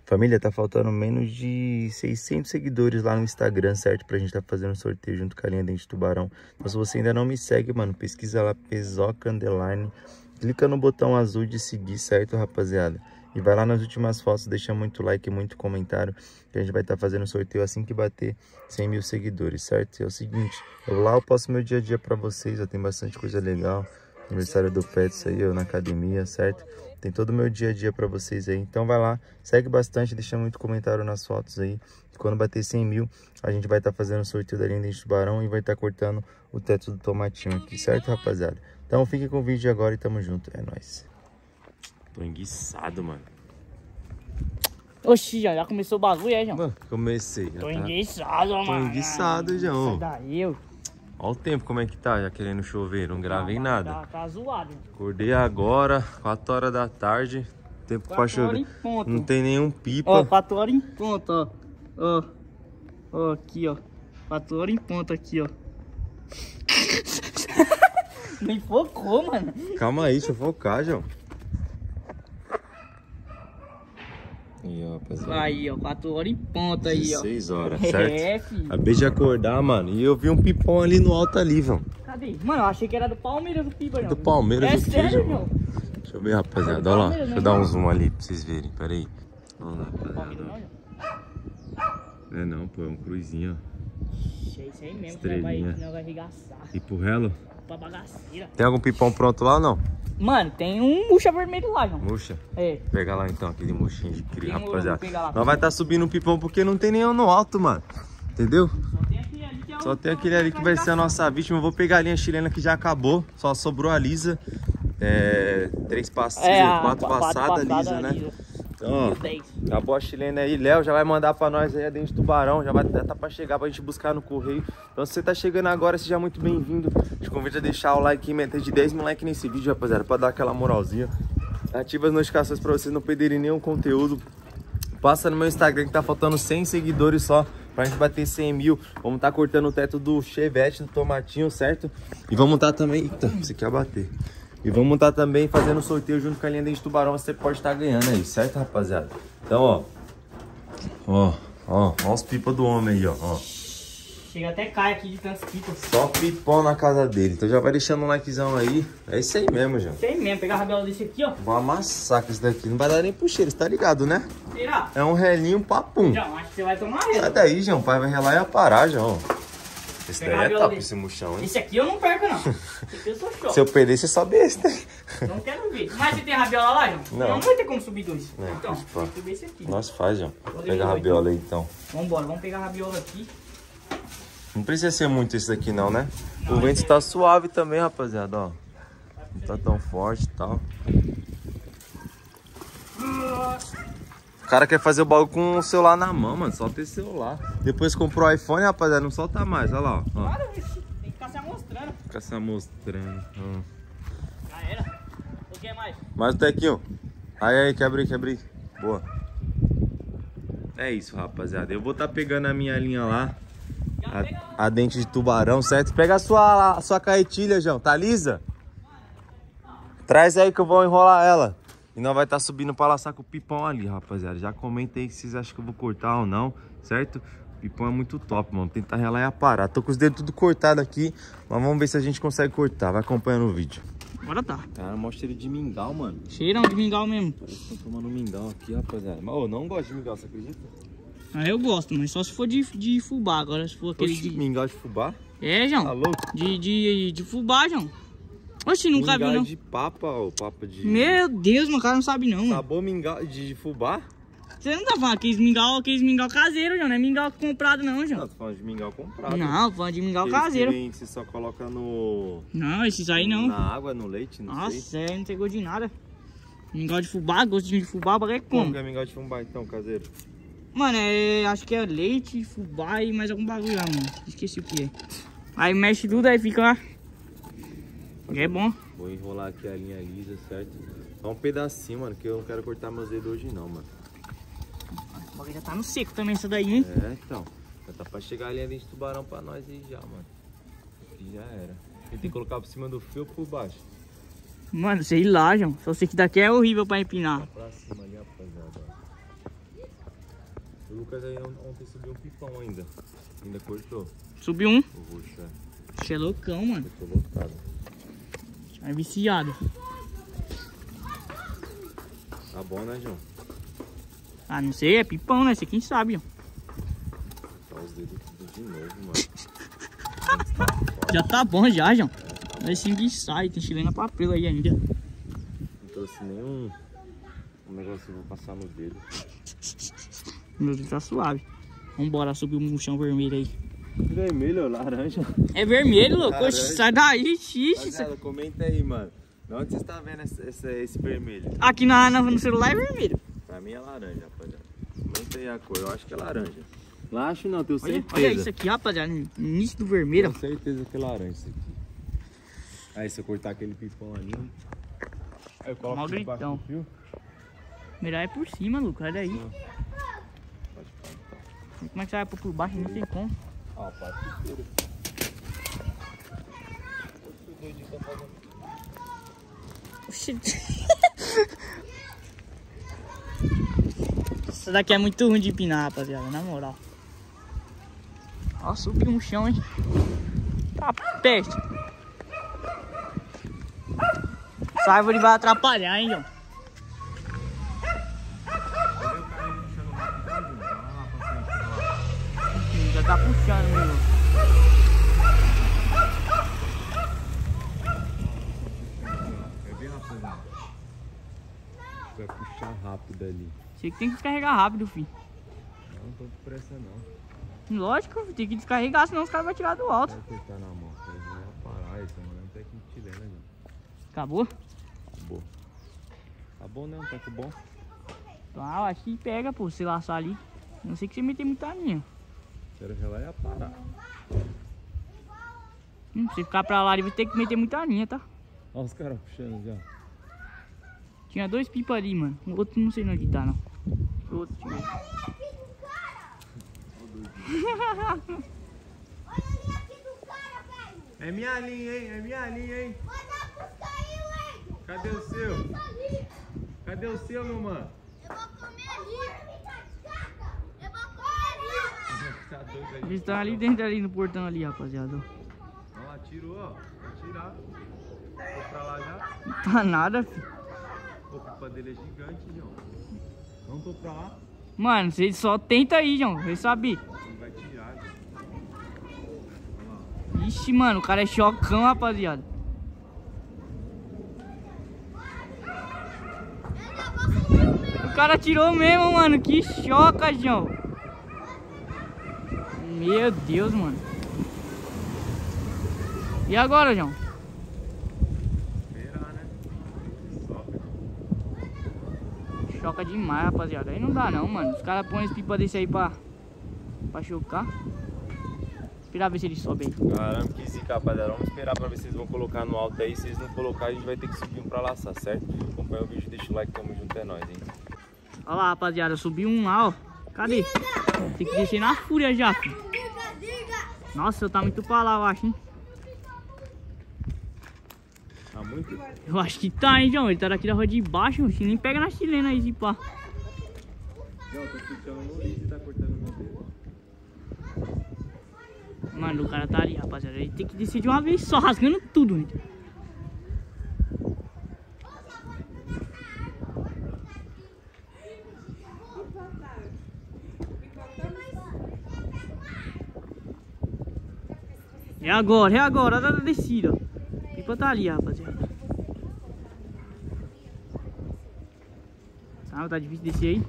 Família, tá faltando menos de 600 seguidores lá no Instagram, certo? Pra gente tá fazendo sorteio junto com a linha Dente de Tubarão. Então se você ainda não me segue, mano, pesquisa lá, Pezoca Underline. Clica no botão azul de seguir, certo, rapaziada? E vai lá nas últimas fotos, deixa muito like, muito comentário, que a gente vai estar fazendo sorteio assim que bater 100 mil seguidores, certo? E é o seguinte, lá eu posto meu dia a dia pra vocês, eu tenho bastante coisa legal. Aniversário do Pets aí, eu na academia, certo? Tem todo o meu dia a dia pra vocês aí. Então vai lá, segue bastante, deixa muito comentário nas fotos aí. E quando bater 100 mil, a gente vai estar fazendo o sorteio da linha Dente de Tubarão e vai estar cortando o teto do tomatinho aqui, certo, rapaziada? Então fique com o vídeo agora e tamo junto, é nóis. Tô enguiçado, mano. Oxi, já começou o bagulho, João? Mano, comecei. Tô enguiçado, mano. Tô enguiçado, João. Sai daí, eu. Olha o tempo como é que tá, já querendo chover, não gravei nada. Tá zoado. Acordei agora, 4 horas da tarde. Tempo pra chover. Não tem nenhum pipa. Ó, 4 horas em ponto, ó. Ó. Ó, aqui, ó. 4 horas em ponto aqui, ó. Nem focou, mano. Calma aí, deixa eu focar, João. Aí, ó, rapaziada. Aí, ó, 4 horas em ponto aí, ó. 16 horas, certo? É, filho. Acabei de acordar, mano, e eu vi um pipão ali no alto ali, João. Cadê? Mano, eu achei que era do Palmeiras do Pipa, João. Do Palmeiras, é do quê, sério, João? João? Deixa eu ver, rapaziada, olha lá. Deixa eu dar um zoom ali pra vocês verem, pera aí. Vamos lá, Palmeiras não, rapaziada. João? É não, pô, é um cruzinho, ó. É isso aí mesmo, Estrelinha. que não vai arregaçar. E pro relo? Pra bagaceira. Tem algum pipão pronto lá ou não? Mano, tem um murcha vermelho lá, João. Murcha? É. Pega lá então, aquele murchinho de cria, Demorou, rapaziada. vou pegar lá. Nós vai estar subindo um pipão porque não tem nenhum no alto, mano. Entendeu? Só tem aquele ali que é Só tem aquele ali que vai ser a nossa vítima. Eu vou pegar a linha chilena que já acabou. Só sobrou a lisa. 3 passadas, 4 passadas lisa, né? Então, ó, acabou a chilena aí. Léo já vai mandar pra nós aí a Dente de Tubarão. Já vai tá pra chegar pra gente buscar no correio. Então se você tá chegando agora, seja muito bem-vindo. Te convido a deixar o like e meter de 10 mil likes nesse vídeo, rapaziada, pra dar aquela moralzinha. Ativa as notificações pra vocês não perderem nenhum conteúdo. Passa no meu Instagram que tá faltando 100 seguidores só pra gente bater 100 mil. Vamos tá cortando o teto do Chevette, do Tomatinho, certo? E vamos tá também... Eita, você quer bater. E vamos estar também fazendo sorteio junto com a linha Dente de Tubarão. Você pode estar ganhando aí, certo, rapaziada? Então, ó os pipas do homem aí, ó. Chega até cai aqui de tantos pipas. Só pipão na casa dele. Então já vai deixando um likezão aí. É isso aí mesmo, já. Tem mesmo, pegar a rabiola desse aqui, ó. Vou amassar com esse daqui. Não vai dar nem pro cheiro, você tá ligado, né? Será? É um relinho papum. João, acho que você vai tomar ele. Sai daí, João. O pai vai relar e aparar, João. Esse daí é top, esse murchão, hein? Esse aqui eu não perco, não. Esse aqui eu sou show. Se eu perder, você sobe esse, né? Não quero ver. Mas você tem rabiola lá, João? Não vai ter como subir dois. É, Então, pode tem que subir esse aqui. Nós faz, João. Vou Pega a rabiola aí, então. Vambora, vamos pegar a rabiola aqui. Não precisa ser muito esse daqui, não, né? Não, o vento está suave também, rapaziada, ó. Não tá tão forte e tal. O cara quer fazer o bagulho com o celular na mão, mano. Solta esse celular. Depois comprou o iPhone, rapaziada, não solta mais. Olha lá, ó. Claro, tem que ficar se amostrando. Fica se amostrando. Já era. O que mais? Mais o tequinho. Aí, quebra aí. Boa. É isso, rapaziada. Eu vou estar pegando a minha linha lá. A dente de tubarão, certo? Pega a sua caetilha, João. Tá lisa? Traz aí que eu vou enrolar ela. E nós vai estar subindo pra laçar com o pipão ali, rapaziada. Já comenta aí se vocês acham que eu vou cortar ou não, certo? O pipão é muito top, mano. Tentar relar e aparar. Tô com os dedos tudo cortados aqui, mas vamos ver se a gente consegue cortar. Vai acompanhando o vídeo. Agora tá. Cara, mostra ele de mingau, mano. Cheirão de mingau mesmo. Parece que estão tomando mingau aqui, rapaziada. Mas eu não gosto de mingau, você acredita? Ah, eu gosto, mas só se for de fubá. Agora se for aquele de... Mingau de fubá? É, João. Tá louco? De fubá, João. Oxi, nunca viu, não. Mingau de papa, ó. Papa de... Meu Deus, meu cara não sabe não, mano. Sabor mingau de fubá? Você não tá falando aqueles mingau caseiro, João. Não é mingau comprado não, João. Não, tô falando de mingau comprado. Não, falando de mingau Aqueles caseiro. que você só coloca no... Não, esses aí não. Na água, no leite, não sei. Nossa, não tem gosto de nada. Mingau de fubá, gostinho de fubá, o bagulho é Como como? que é mingau de fubá então, caseiro? Mano, acho que é leite, fubá e mais algum bagulho lá, mano. Esqueci o que é. Aí mexe tudo, aí fica lá. É bom. Vou enrolar aqui a linha lisa, certo? Só um pedacinho, mano, que eu não quero cortar meus dedos hoje não, mano. O bagulho já tá no seco também, essa daí, hein? É, então. Já tá pra chegar a linha de tubarão pra nós aí já, mano. Aqui já era. Ele tem que colocar por cima do fio ou por baixo? Mano, sei lá, João. Só sei que daqui é horrível pra empinar. Pra cima ali, rapaziada. O Lucas aí ontem subiu um pipão ainda. Ainda cortou. Subiu um. O roxo, é. Você é loucão, mano. Eu tô lotado. É viciado. Tá bom, né, João? Ah, não sei, é pipão, né? Você quem sabe, ó. Tá os dedos tudo de novo, mano. Já tá bom já, João. Vai sim que sai, tem chilena papel aí ainda. Não trouxe nenhum negócio, eu vou passar no dedo. Meu Deus, tá suave. Vambora subir um chão vermelho aí. Vermelho ou laranja? É vermelho, louco. Laranja. Oxe, sai daí, xixi. Rapaziada, comenta aí, mano. De onde você está vendo esse vermelho? Aqui no celular é vermelho. Pra mim é laranja, rapaziada. Comenta aí a cor, eu acho que é laranja. Não acho não, tenho Olha, certeza. olha isso aqui, rapaziada. Início do vermelho. Tenho certeza que é laranja isso aqui. Aí se eu cortar aquele pipão ali, aí eu coloco Mó por baixo gritão. do fio. Melhor é por cima, Lucas. Olha aí. Pode ficar, então. Como é que você vai pôr por baixo? Não tem como. Ah, parte inteira. O doidinho tá fazendo. Oxi. Essa daqui é muito ruim de empinar, rapaziada. Na moral. Ó, subiu um chão, hein? Tá peste. Essa árvore vai atrapalhar, hein, João? Já tá puxando, meu irmão. É bem rápido, né? Vai puxar rápido ali. Você que tem que descarregar rápido, filho. Não tô com pressa não. Lógico, tem que descarregar, senão os caras vão tirar do alto. Vai apertar na mão, ele vai parar, esse mano é um técnico chileno, né? Acabou? Acabou. Acabou não, tá com bom. Ah, eu acho que pega, pô, se laçar ali. Não sei que você meter muita linha. Quero relar e ia parar. Se ficar pra lá, ele vai ter que meter muita linha, tá? Olha os caras puxando já. Tinha dois pipas ali, mano. O outro não sei onde tá, não. O outro tinha. É minha linha, hein? É minha linha, hein? Cadê o seu? Cadê o seu, meu mano? Eu vou comer ali. Eu vou comer ali. Tá doido aí? Eles estão ali dentro, ali no portão ali, rapaziada. Olha lá, tirou, ó. Vai tirar. Foi pra lá já. Não tá nada, filho. O pipa dele é gigante, João. Não tô pra lá. Mano, você só tenta aí, João. Você sabe. Ele vai tirar, João. Ixi, mano, o cara é chocão, rapaziada. O cara tirou mesmo, mano. Que choca, João. Meu Deus, mano. E agora, João? Esperar, né? Sobe. Choca demais, rapaziada. Aí não dá não, mano. Os caras põem esse pipa desse aí pra chocar. Esperar ver se ele sobe aí. Caramba, que zica, rapaziada. Vamos esperar pra ver se eles vão colocar no alto aí. Se eles não colocar, a gente vai ter que subir um pra laçar, certo? Acompanha o vídeo, deixa o like, tamo junto, é nóis, hein? Olha lá, rapaziada. Subi um lá, ó. Cadê? Tem que descer na fúria já, filho. Nossa, eu tá muito pra lá, eu acho, hein? Tá muito? Eu acho que tá, hein, João? Ele tá daqui da rua de baixo, acho que nem pega na chilena aí, pá. Não, tô puxando no lixo e tá cortando meu dedo. Mano, o cara tá ali, rapaziada. Ele tem que descer de uma vez só, rasgando tudo, gente. É agora, hora da descida. O pipa tá ali, rapaziada. Ah, tá difícil descer aí.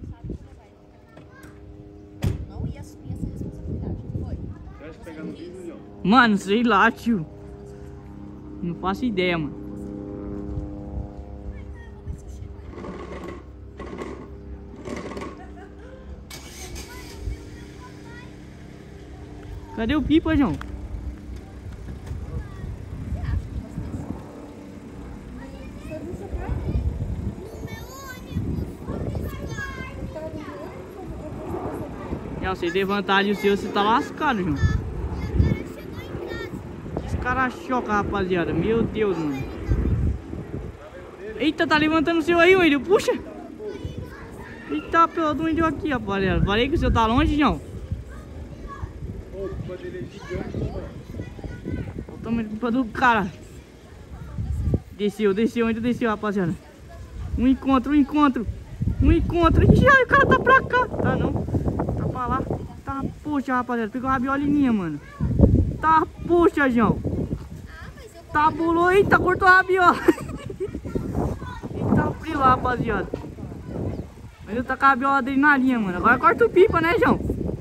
Não ia assumir essa responsabilidade, não foi? Você acha que pegar no vidro, João? Mano, sei lá, tio. Não faço ideia, mano. Cadê o pipa, João? Não, se levantar ali o seu, você tá lascado, João. Esse cara choca, rapaziada. Meu Deus, mano. Eita, tá levantando o seu aí, Wendel. Puxa. Eita. Eita, pelo do índio aqui, rapaziada. Falei que o seu tá longe, João. Pô, o culpa dele é gigante, mano. Olha o tamanho do cara. Desceu, ainda desceu, rapaziada. Um encontro. Ixi, ai, o cara tá pra cá. Tá não, tá pra lá. Tá, poxa, rapaziada, pegou a rabiolinha, mano. Tá, poxa, João. Tá, pulou, eita, cortou a rabiola. Eita, frio lá, rapaziada. Ele tá com a rabiola dele na linha, mano. Agora corta o pipa, né, João?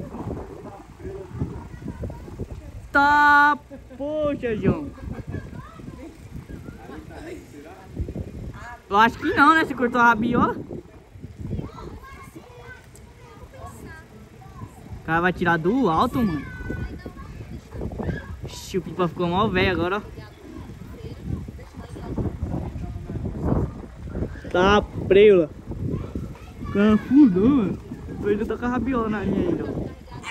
Tá, poxa, João. Eu acho que não, né? Você cortou a rabiola. O cara vai tirar do alto, mano. Ixi, o pipa ficou mal velho agora, ó. Tá preula. Canfudão, mano. Eu ainda tô com a rabiola na linha ainda, ó.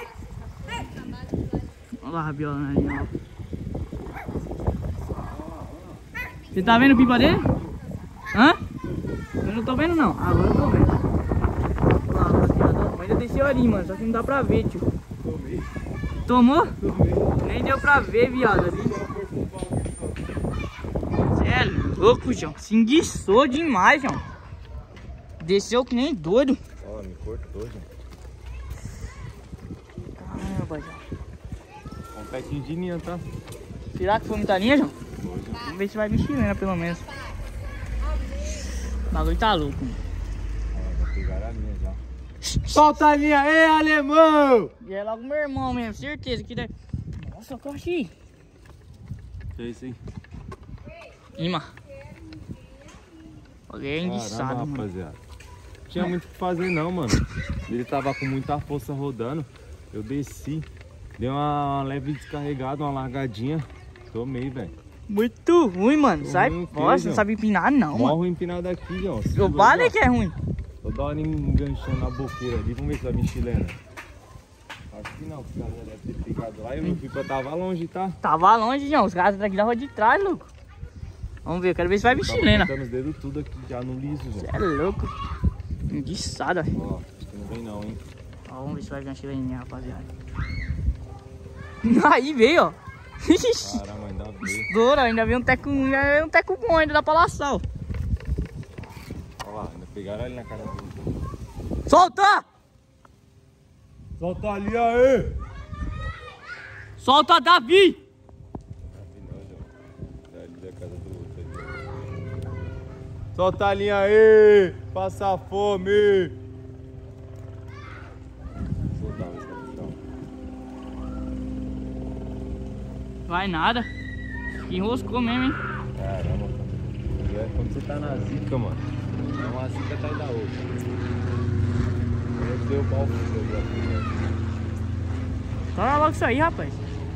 Olha lá a rabiola na linha, ó. Você tá vendo o pipa dele? Hã? Eu não tô vendo não. Agora eu tô vendo. Olha lá, rapaziada. Mas ainda desceu ali, mano. Só que não dá pra ver, tio. Tomou? Nem deu pra ver, viado, ali. Cê é louco, João. Se enguiçou demais, João. Desceu que nem doido. Ó, me cortou, gente. Caramba, João. Um petinho de linha, tá? Será que foi muita linha, João? Vamos ver se vai vir chilena, pelo menos. O bagulho tá louco, mano. Vai pegar a minha já. Solta a linha, ei, alemão! E é logo meu irmão mesmo, certeza que deve... Nossa, que eu achei. Que é isso aí? Ima. Alguém é enguiçado, mano. Rapaziada. Não tinha muito o que fazer não, mano. Ele tava com muita força rodando. Eu desci. Dei uma leve descarregada, uma largadinha. Tomei, velho. Muito ruim, mano. Tô Sai ruim o quê, fora, você não João? sabe empinar não, Morro mano. empinado aqui, ó. Eu vale que é ruim. Toda hora enganchando na boqueira ali. Vamos ver se vai vir chilena. Acho que não, porque o cara deve ter pegado lá e o meu pipa tava longe, tá? Tava longe, João. Os caras daqui da rua de trás, louco. Vamos ver, eu quero ver se vai vir chilena. Tava os dedos tudo aqui já no liso, Você já. é louco. Enguiçada. Ó, acho que não vem não, hein? Ó, vamos ver se vai vir uma chileninha, rapaziada. Aí veio, ó. Caramba, ainda veio. Estoura, ainda veio um teco bom, ainda dá pra laçar, ó. Olha lá, ainda pegaram ali na cara dele. Solta! Solta a linha aí! Solta, Davi! Solta a linha aí! Passa fome! Soltar, vai sair do chão. Vai nada. Enroscou mesmo, hein? Caramba, é quando você tá na zica, mano. É uma zica atrás da outra. Eu dei o pau pro seu já. Toma logo isso aí, rapaz.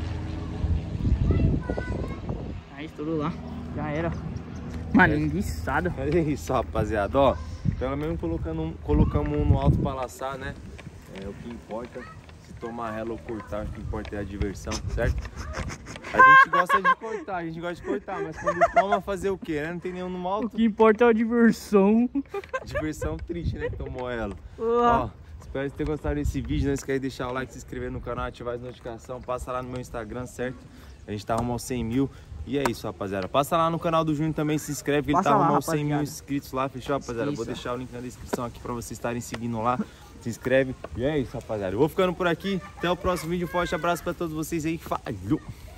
Aí, estourou lá. Já era. Mano, enguiçado. É isso, rapaziada. Ó, pelo menos colocamos um no alto pra laçar, né? É o que importa. Se tomar rela ou cortar, o que importa é a diversão, certo? A gente gosta de cortar, mas quando toma, fazer o quê, né? Não tem nenhum no O alto. que importa é a diversão. Diversão triste, né? Que tomou ela. Ah. Ó, espero que tenham gostado desse vídeo. Não esquece de deixar o like, se inscrever no canal, ativar as notificações. Passa lá no meu Instagram, certo? A gente tá rumo aos 100 mil. E é isso, rapaziada. Passa lá no canal do Júnior também, se inscreve, que ele tá rumo aos 100 mil inscritos lá. Fechou, rapaziada? Vou deixar o link na descrição aqui pra vocês estarem seguindo lá. Se inscreve. E é isso, rapaziada. Eu vou ficando por aqui. Até o próximo vídeo. Forte abraço pra todos vocês aí. Falou!